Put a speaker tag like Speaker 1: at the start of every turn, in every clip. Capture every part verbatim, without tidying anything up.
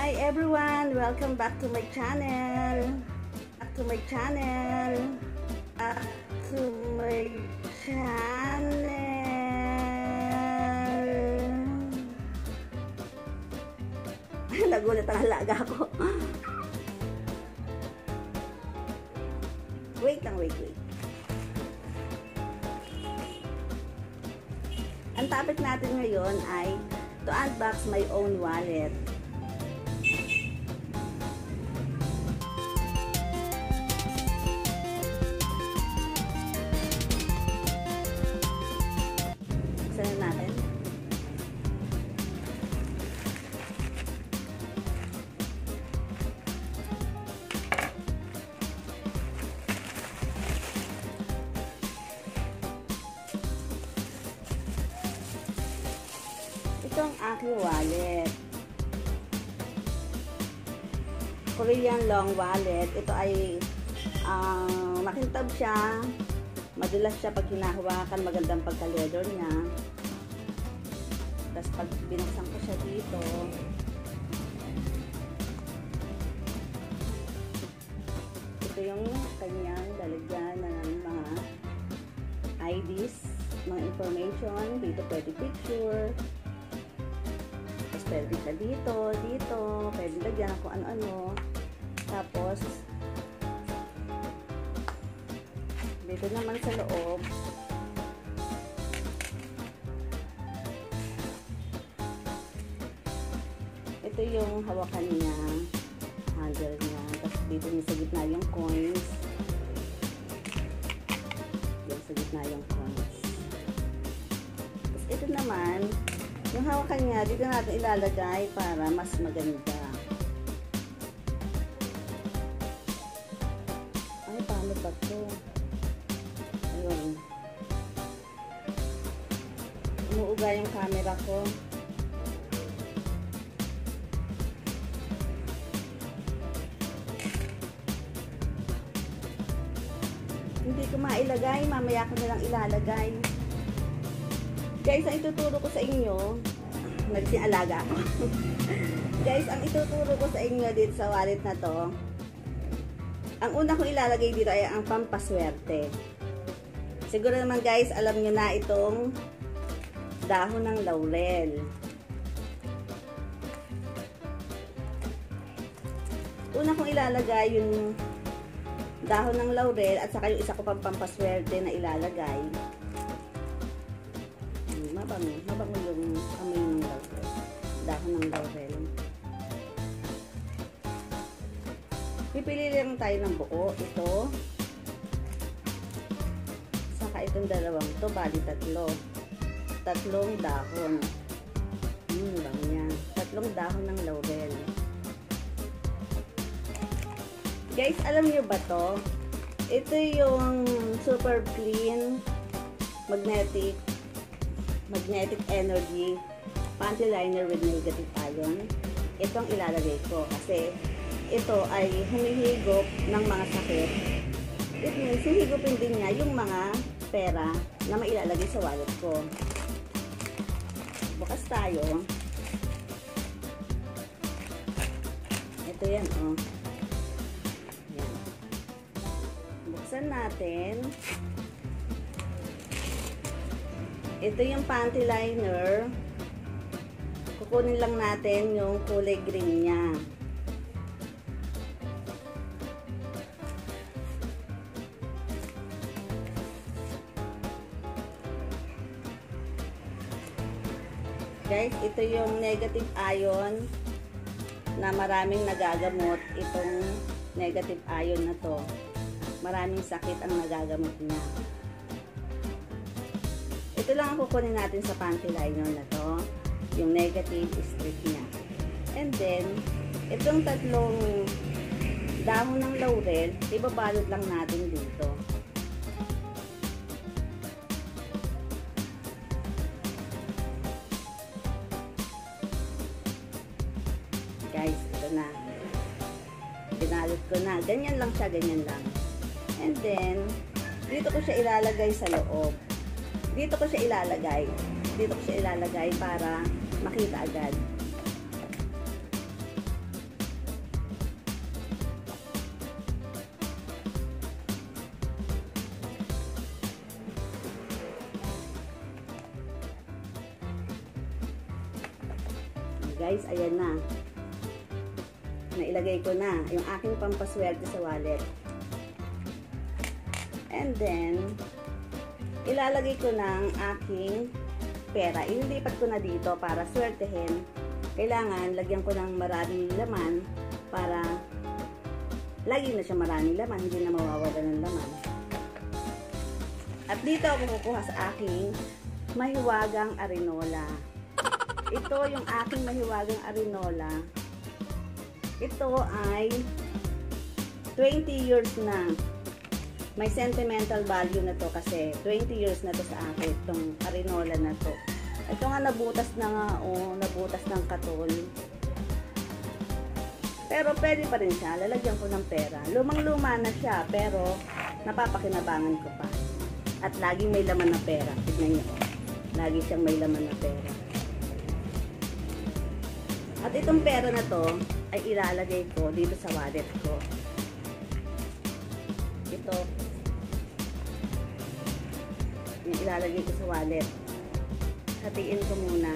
Speaker 1: Hi everyone! Welcome back to my channel! Back to my channel! Back to my channel! Nagulat ang halaga ko. Wait lang, wait, wait. Ang topic natin ngayon ay to unbox my own wallet. Saan natin? Ito ang aking wallet. Korean long wallet. Ito ay uh, makintab siya. Madulas siya pag hinahawakan. Magandang pagka-leather niya. Tapos pag binuksan ko siya dito, ito yung kanyang lalagyan ng mga I Ds, mga information. Dito pwede picture. Pwede siya dito, dito, pwede lagyan kung ano-ano. Tapos, dito naman sa loob, ito yung hawakan niya, handle niya. Tapos dito niya sa gitna yung coins. Yung sa gitna yung coins. Tapos ito naman, yung hawakan niya, dito natin ilalagay para mas maganda. Ay, paano ba ito? Ayun. Umuuga yung camera ko. Hindi ko mailagay. Mamaya ko nalang ilalagay. Guys, ang ituturo ko sa inyo, naging alaga ako. Guys, ang ituturo ko sa inyo dito sa wallet na to, ang una kong ilalagay dito ay ang pampaswerte. Siguro naman guys, alam nyo na itong dahon ng laurel. Una kong ilalagay yung dahon ng laurel at saka yung isa ko pang pampaswerte na ilalagay. Mabango, mabango yung amoy ng laurel, dahon ng laurel. Pipili lang tayo ng buo, ito, saka itong dalawang to, bali tatlo, tatlong dahon. Hmm, bango yan, tatlong dahon ng laurel. Guys, alam nyo ba to? Ito yung super clean magnetic magnetic energy panty liner with negative ion. Itong ilalagay ko kasi ito ay humihigop ng mga sakit. It means hihigupin din niya yung mga pera na mailalagay sa wallet ko. Bukas tayo. Ito yan, oh. Yan. Buksan natin. Ito yung panty liner. Kukunin lang natin yung kulay green niya. Guys, ito yung negative ion na maraming nagagamot. Itong negative ion na to. Maraming sakit ang nagagamot niya. Ito lang ang kukunin natin sa panty liner na to, yung negative strip niya. And then, itong tatlong dahon ng laurel, ibabalot lang natin dito. Guys, ito na. Binalot ko na. Ganyan lang siya, ganyan lang. And then, dito ko siya ilalagay sa loob. Dito ko siya ilalagay. Dito ko siya ilalagay para makita agad. guys, ayan na. Nailagay ko na yung aking pampaswerte sa wallet. And then, ilalagay ko ng aking pera. Ililipat ko na dito para swertehin. Kailangan, lagyan ko ng maraming laman para lagi na siya maraming laman, hindi na mawawala ng laman. At dito ako kukuha sa aking mahiwagang arenola. Ito yung aking mahiwagang arenola. Ito ay twenty years na. May sentimental value na to kasi twenty years na to sa akin, itong arenola na to. Ito nga nabutas na nga, oh, nabutas ng katol. Pero pwede pa rin siya, lalagyan ko ng pera. Lumang-luma na siya, pero napapakinabangan ko pa. At laging may laman na pera. Tignan niyo, lagi siyang may laman na pera. At itong pera na to, ay ilalagay ko dito sa wallet ko. Ito. Yung ilalagay ko sa wallet. Hatiin ko muna.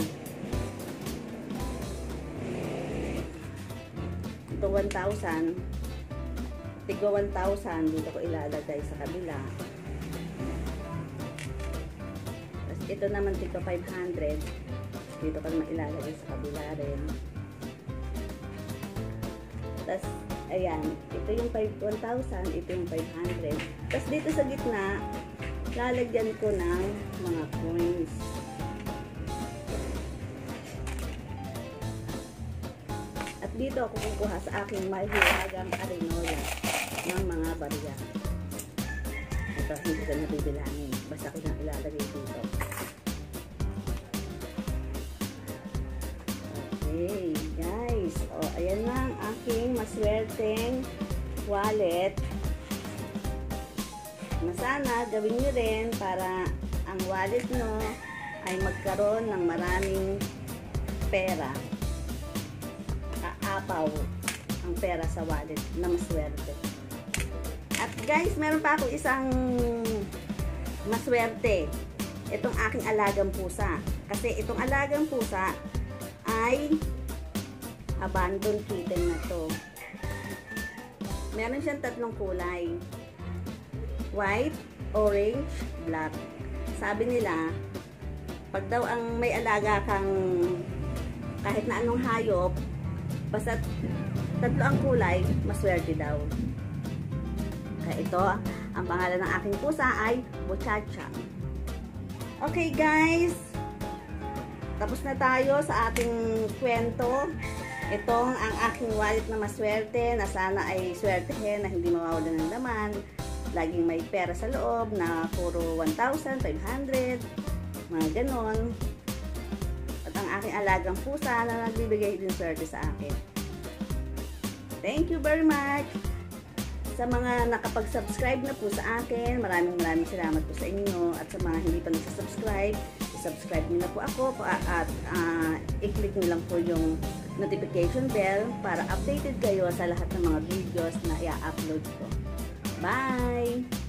Speaker 1: Ito one thousand. Tigwa one thousand. Dito ko ilalagay sa kabila. Tapos ito naman tigwa five hundred. Dito ko naman ilalagay sa kabila rin. Tapos, ayan. Ito yung one thousand. Ito yung five hundred. Tapos dito sa gitna, lalagyan ko ng mga coins. At dito ako kukuha sa aking mahiwagang arenola ng mga barya. Ito, hindi ko na bibilangin. Basta ko na ilalagay dito. Okay, guys. O, ayan na ang aking maswerteng wallet. Na sana gawin nyo rin para ang wallet nyo ay magkaroon ng maraming pera. Aapaw ang pera sa wallet na maswerte. At guys, meron pa ako isang maswerte. Itong aking alagang pusa. Kasi itong alagang pusa ay abandoned kitten na to. Meron siyang tatlong kulay. White, orange, black. Sabi nila, pag daw ang may alaga kang kahit na anong hayop, basta tatlo ang kulay, maswerte daw. Kaya ito, ang pangalan ng aking pusa ay Muchacha. Okay guys, tapos na tayo sa ating kwento. Itong ang aking wallet na maswerte, na sana ay swertehin, na hindi mawawalan ng laman. Laging may pera sa loob na puro one thousand, five hundred, mga ganon. At ang aking alagang pusa na nagbibigay din swerte sa akin. Thank you very much sa mga nakapag-subscribe na po sa akin. Maraming maraming salamat po sa inyo. At sa mga hindi pa nagsasubscribe, subscribe niyo na po ako at uh, i-click niyo lang po yung notification bell para updated kayo sa lahat ng mga videos na i-upload ko. Bye!